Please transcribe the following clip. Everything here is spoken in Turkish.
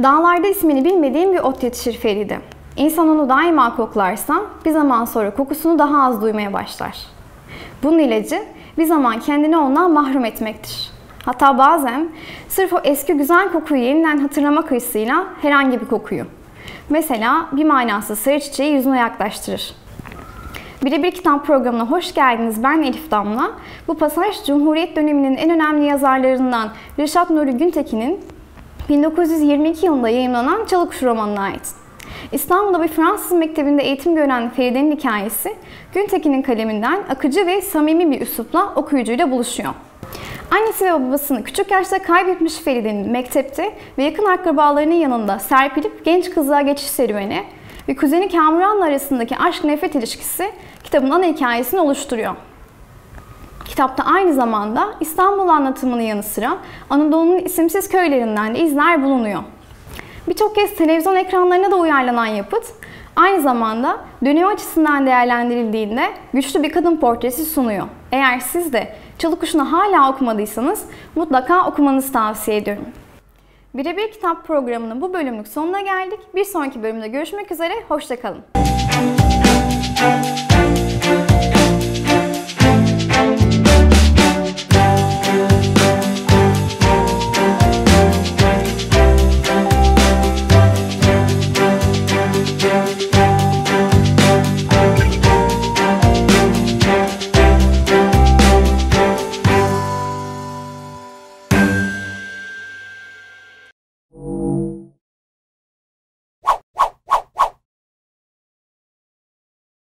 Dağlarda ismini bilmediğim bir ot yetişir Feride. İnsan onu daima koklarsa bir zaman sonra kokusunu daha az duymaya başlar. Bunun ilacı bir zaman kendini ondan mahrum etmektir. Hatta bazen sırf o eski güzel kokuyu yeniden hatırlamak hırsıyla herhangi bir kokuyu. Mesela bir manasız sarı çiçeği yüzüne yaklaştırır. Birebir Kitap programına hoş geldiniz. Ben Elif Damla. Bu pasaj Cumhuriyet döneminin en önemli yazarlarından Reşat Nuri Güntekin'in 1922 yılında yayımlanan Çalıkuşu romanına ait. İstanbul'da bir Fransız mektebinde eğitim gören Feride'nin hikayesi Güntekin'in kaleminden akıcı ve samimi bir üslupla okuyucuyla buluşuyor. Annesi ve babasını küçük yaşta kaybetmiş Feride'nin mektepte ve yakın akrabalarının yanında serpilip genç kızlığa geçiş serüveni ve kuzeni Kamuran'la arasındaki aşk-nefret ilişkisi kitabın ana hikayesini oluşturuyor. Kitapta aynı zamanda İstanbul anlatımının yanı sıra Anadolu'nun isimsiz köylerinden de izler bulunuyor. Birçok kez televizyon ekranlarına da uyarlanan yapıt, aynı zamanda dönemi açısından değerlendirildiğinde güçlü bir kadın portresi sunuyor. Eğer siz de Çalıkuşu'nu hala okumadıysanız mutlaka okumanızı tavsiye ediyorum. Birebir Kitap programının bu bölümlük sonuna geldik. Bir sonraki bölümde görüşmek üzere, hoşça kalın.